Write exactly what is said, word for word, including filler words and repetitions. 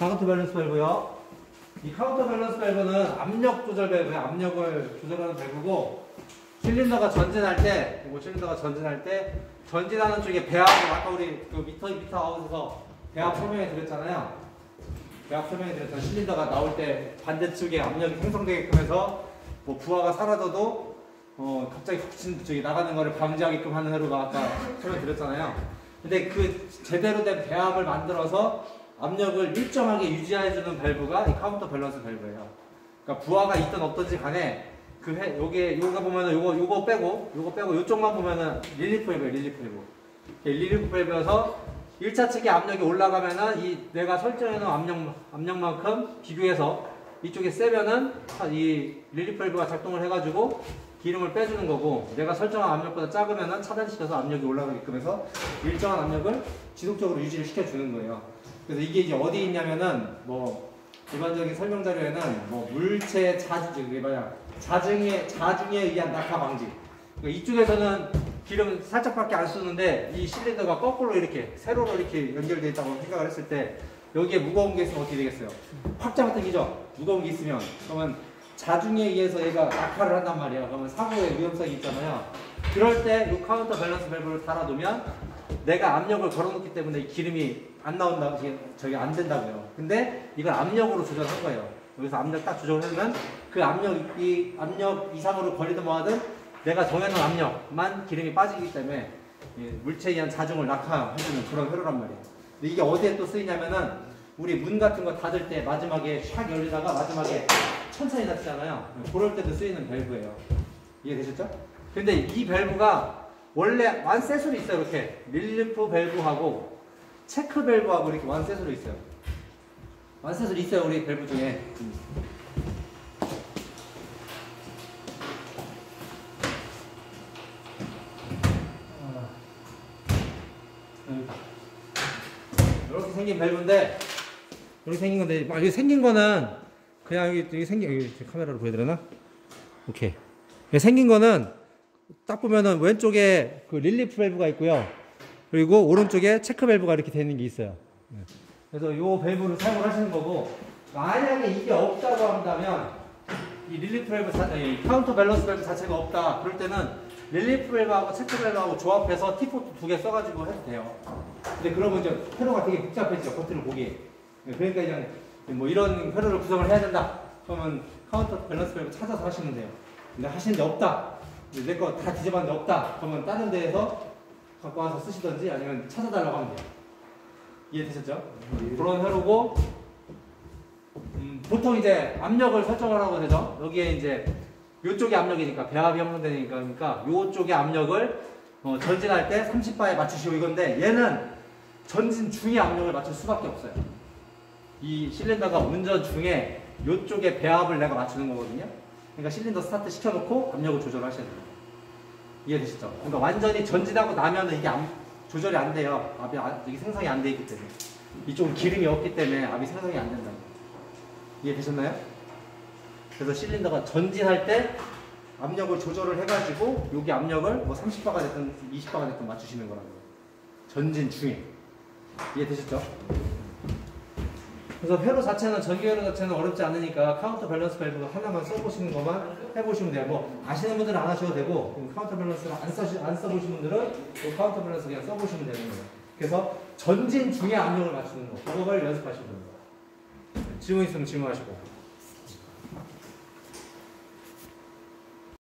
카운터 밸런스 밸브요. 이 카운터 밸런스 밸브는 압력 조절 밸브예요. 압력을 조절하는 밸브고, 실린더가 전진할 때, 이거 실린더가 전진할 때, 전진하는 쪽에 배합을, 아까 우리 그 미터 미터 아웃에서 배합 설명해 드렸잖아요. 배합 설명해 드렸잖아요. 실린더가 나올 때 반대쪽에 압력이 생성되게끔 해서 뭐 부하가 사라져도 어 갑자기 훅 저기 나가는 거를 방지하게끔 하는 회로가 아까 설명 드렸잖아요. 근데 그 제대로 된 배합을 만들어서 압력을 일정하게 유지해주는 밸브가 이 카운터 밸런스 밸브예요. 그러니까 부하가 있든 없든지 간에 그 회, 요게, 요거 보면은 요거, 요거 빼고, 요거 빼고, 요쪽만 보면은 릴리프 밸브예요, 릴리프 밸브. 릴리프 밸브여서 일 차 측의 압력이 올라가면은 이 내가 설정해놓은 압력, 압력만큼 비교해서 이쪽에 세면은 이 릴리프 밸브가 작동을 해가지고 기름을 빼주는 거고, 내가 설정한 압력보다 작으면은 차단시켜서 압력이 올라가게끔 해서 일정한 압력을 지속적으로 유지를 시켜주는 거예요. 그래서 이게 이제 어디 있냐면은 뭐 일반적인 설명 자료에는 뭐 물체 자주, 이게 뭐냐, 자중에, 자중에 의한 낙하 방지. 그러니까 이쪽에서는 기름 살짝밖에 안 쓰는데 이 실린더가 거꾸로 이렇게 세로로 이렇게 연결되어 있다고 생각을 했을 때 여기에 무거운 게 있으면 어떻게 되겠어요? 확 잡아당기죠? 무거운 게 있으면. 그러면 자중에 의해서 얘가 낙하를 한단 말이야. 그러면 사고의 위험성이 있잖아요. 그럴 때 이 카운터 밸런스 밸브를 달아두면 내가 압력을 걸어놓기 때문에 이 기름이 안 나온다고, 저기 안 된다고요. 근데 이걸 압력으로 조절한 거예요. 여기서 압력 딱 조절하면 그 압력, 이 압력 이상으로 걸리든 뭐하든 내가 정해놓은 압력만 기름이 빠지기 때문에 물체에 의한 자중을 낙하해주는 그런 회로란 말이에요. 근데 이게 어디에 또 쓰이냐면은 우리 문 같은 거 닫을 때 마지막에 샥 열리다가 마지막에 천천히 닫히잖아요. 그럴 때도 쓰이는 밸브예요. 이해되셨죠? 근데 이 밸브가 원래 완셋으로 있어요. 이렇게 릴리프 밸브하고 체크 밸브하고 이렇게 완셋으로 있어요. 완셋으로 있어요. 우리 밸브 중에. 이렇게 생긴 밸브인데, 이렇게 생긴 건데, 아, 여기 생긴 거는 그냥 여기, 여기 생긴, 여기 카메라로 보여드려나? 오케이. 여기 생긴 거는 딱 보면은 왼쪽에 그 릴리프 밸브가 있고요. 그리고 오른쪽에 체크 밸브가 이렇게 되어 있는 게 있어요. 그래서 이 밸브를 사용을 하시는 거고, 만약에 이게 없다고 한다면 이 릴리프 밸브, 자, 이 카운터 밸런스 밸브 자체가 없다. 그럴 때는 릴리프 밸브하고 체크 밸브하고 조합해서 티포트 두 개 써가지고 해도 돼요. 근데 그러면 이제 회로가 되게 복잡해지죠. 겉으로 보기. 그러니까 그냥 뭐 이런 회로를 구성을 해야 된다. 그러면 카운터 밸런스 밸브 찾아서 하시면 돼요. 근데 하시는데 없다. 내 거 다 뒤져봤는데 없다. 그러면 다른 데에서 갖고 와서 쓰시던지 아니면 찾아달라고 하면 돼요. 이해되셨죠? 그런 회로고, 음, 보통 이제 압력을 설정을 하고 되죠. 여기에 이제 이쪽이 압력이니까 배합이 형성되니까 그러니까 이쪽의 압력을 어, 전진할 때 삼십 바에 맞추시오 이건데, 얘는 전진 중에 압력을 맞출 수밖에 없어요. 이 실린더가 운전 중에 이쪽의 배합을 내가 맞추는 거거든요. 그러니까 실린더 스타트 시켜놓고 압력을 조절하셔야 돼요. 이해되시죠? 그러니까 완전히 전진하고 나면은 이게 압, 조절이 안 돼요. 압이 안, 이게 생성이 안 돼 있기 때문에. 이쪽은 기름이 없기 때문에 압이 생성이 안 된다고. 이해되셨나요? 그래서 실린더가 전진할 때 압력을 조절을 해가지고 여기 압력을 뭐 삼십 바가 됐든 이십 바가 됐든 맞추시는 거라고요. 전진 중에. 이해되셨죠? 그래서 회로 자체는, 전기 회로 자체는 어렵지 않으니까 카운터 밸런스 밸브 하나만 써보시는 것만 해보시면 돼요. 뭐 아시는 분들은 안 하셔도 되고, 카운터 밸런스를 안, 써시, 안 써보신 분들은 이 카운터 밸런스 그냥 써보시면 되는 거예요. 그래서 전진 중에 압력을 맞추는 거, 그걸 연습하시면 됩니다. 질문 있으면 질문하시고.